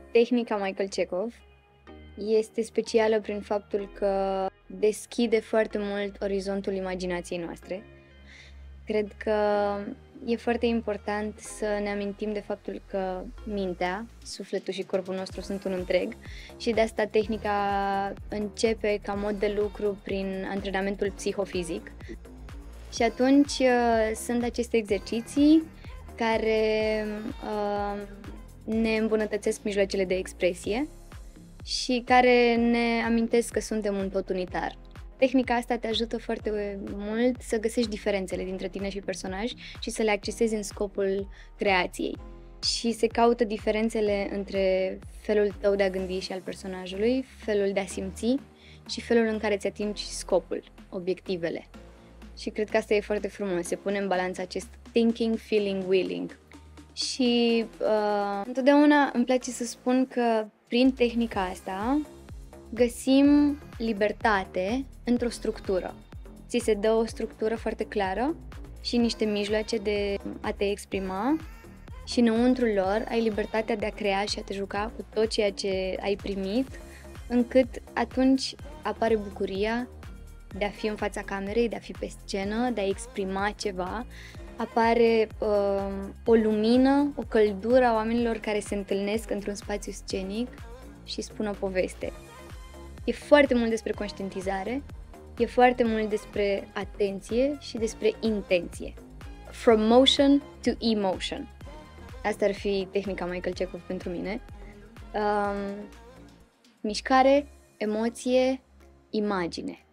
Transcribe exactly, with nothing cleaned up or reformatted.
Tehnica Michael Chekhov este specială prin faptul că deschide foarte mult orizontul imaginației noastre. Cred că e foarte important să ne amintim de faptul că mintea, sufletul și corpul nostru sunt un întreg și de asta tehnica începe ca mod de lucru prin antrenamentul psihofizic. Și atunci uh, sunt aceste exerciții care uh, ne îmbunătățesc mijloacele de expresie și care ne amintesc că suntem un tot unitar. Tehnica asta te ajută foarte mult să găsești diferențele dintre tine și personaj și să le accesezi în scopul creației. Și se caută diferențele între felul tău de a gândi și al personajului, felul de a simți și felul în care îți atingi scopul, obiectivele. Și cred că asta e foarte frumos, se pune în balanță acest thinking, feeling, willing. Și uh, întotdeauna îmi place să spun că prin tehnica asta găsim libertate într-o structură. Ți se dă o structură foarte clară și niște mijloace de a te exprima și înăuntrul lor ai libertatea de a crea și a te juca cu tot ceea ce ai primit, încât atunci apare bucuria de a fi în fața camerei, de a fi pe scenă, de a exprima ceva, apare uh, o lumină, o căldură a oamenilor care se întâlnesc într-un spațiu scenic și spun o poveste. E foarte mult despre conștientizare, e foarte mult despre atenție și despre intenție. From motion to emotion. Asta ar fi tehnica Michael Chekhov pentru mine. Um, mișcare, emoție, imagine.